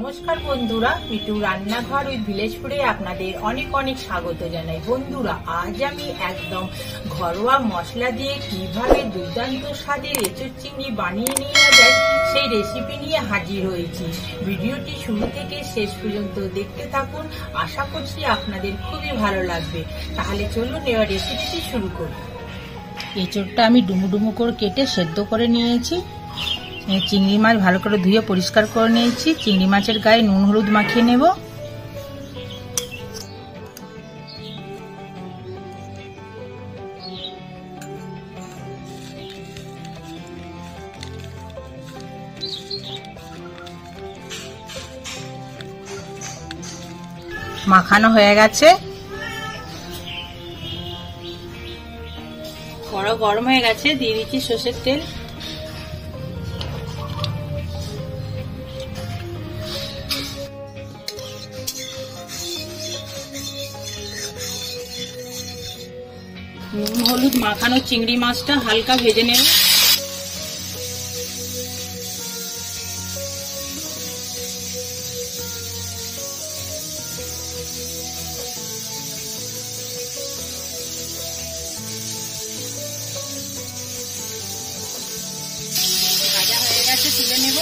নমস্কার বন্ধুরা, মিটু রান্নাঘর উইথ ভিলেজপুরে আপনাদের অনেক অনেক স্বাগত জানাই। বন্ধুরা, আজ আমি একদম ঘরোয়া মশলা দিয়ে কিভাবে দুর্দান্ত স্বাদের এঁচোড় চিংড়ি বানিয়ে নেওয়া যায় সেই রেসিপি নিয়ে হাজির হয়েছি। ভিডিওটি শুরু থেকে শেষ পর্যন্ত দেখতে থাকুন, আশা করছি আপনাদের খুবই ভালো লাগবে। তাহলে চলুন এবার রেসিপিটি শুরু করি। এঁচোড়টা আমি ডুমু ডুমু করে কেটে সেদ্ধ করে নিয়েছি। চিংড়ি মাছ ভালো করে ধুয়ে পরিষ্কার করে নিয়েছি। চিংড়ি মাছের গায়ে নুন হলুদ মাখিয়ে নেব। মাখানো হয়ে গেছে। কড়া গরম হয়ে গেছে, দিয়ে দিচ্ছি সর্ষের তেল। নুন হলুদ মাখানো চিংড়ি মাছটা হালকা ভেজে নেব। ভাজা হয়ে গেছে, তুলে নেব।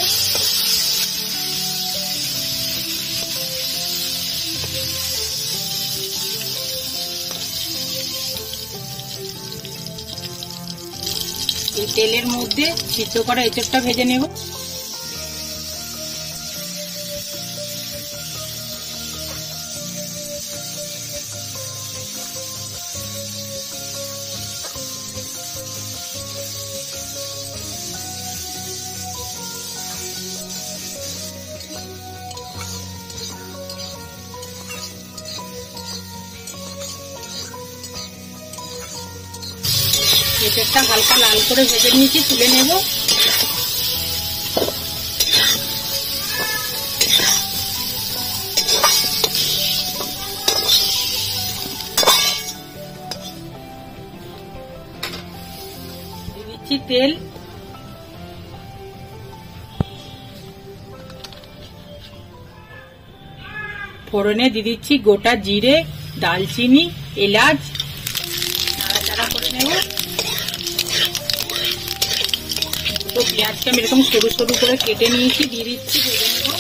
এই তেলের মধ্যে সিদ্ধ করা এঁচোড়টা ভেজে নেব। এঁচোড়টা হালকা লাল করে ভেজে নিয়েছি, তুলে নেব। দিয়ে দিচ্ছি তেল। ফোড়নে দিয়ে দিচ্ছি গোটা জিরে, দালচিনি, এলাচ। নাড়াচাড়া করে নেব। তো পেঁয়াজটা আমি এরকম সরু সরু করে কেটে নিয়েছি, দিয়ে দিচ্ছি, ভেজে নেব।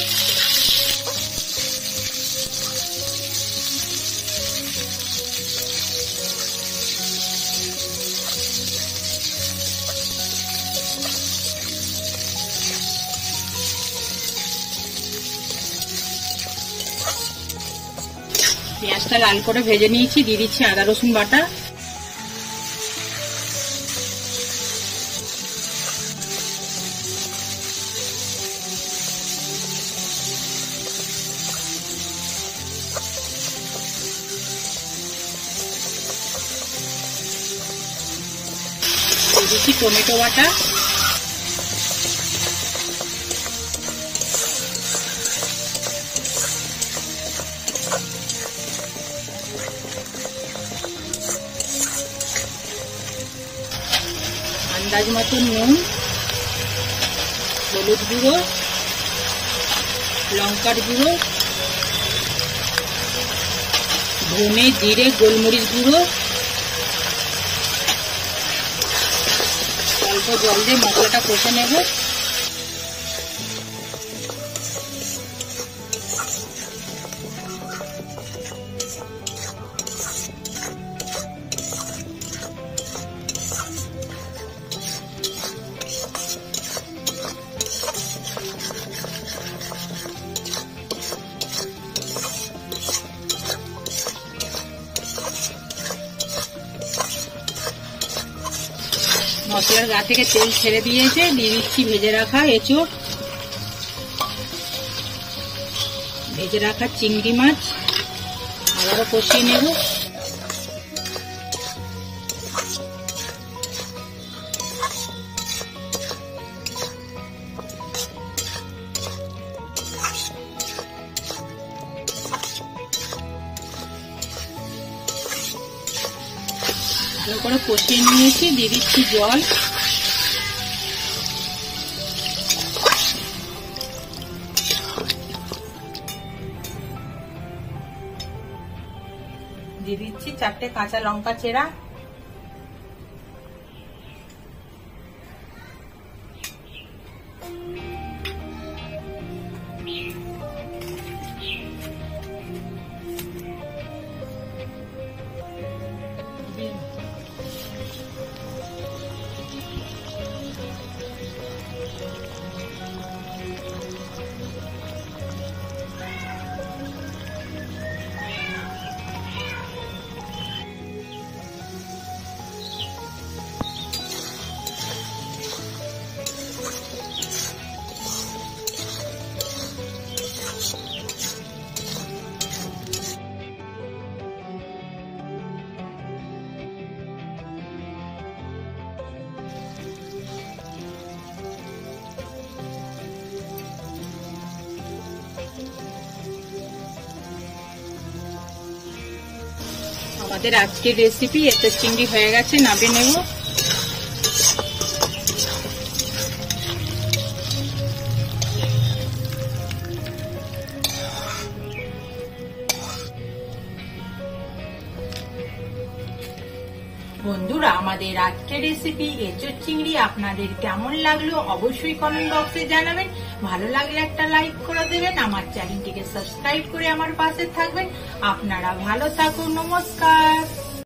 পেঁয়াজটা লাল করে ভেজে নিয়েছি, দিয়ে দিচ্ছি আদা রসুন বাটা। দিচ্ছি টমেটো বাটা। আন্দাজ মতো নুন, হলুদ গুঁড়ো, লঙ্কার গুঁড়ো, ধনে জিরে গোলমরিচ গুঁড়ো। অল্প জল দিয়ে মশলাটা কষে নেব। মশলার গা থেকে তেল ছেড়ে দিয়েছে, দিয়ে দিচ্ছি ভেজে রাখা এঁচোড়, ভেজে রাখা চিংড়ি মাছ। আবারও কষিয়ে নেব। ভালো করে কষিয়ে নিয়েছি, দিয়ে দিচ্ছি জল। দিয়ে দিচ্ছি 4টে কাঁচা লঙ্কা চেরা, আমাদের আজকের রেসিপি এঁচোড় চিংড়ি হয়ে গেছে, নামিয়ে নেব। বন্ধুরা, আমাদের আজকের রেসিপি এঁচোড় চিংড়ি আপনাদের কেমন লাগলো অবশ্যই কমেন্ট বক্সে জানাবেন। ভালো লাগলে একটা লাইক করে দেবেন, আমার চ্যানেলটিকে সাবস্ক্রাইব করে আমার পাশে থাকবেন। আপনারা ভালো থাকুন, নমস্কার।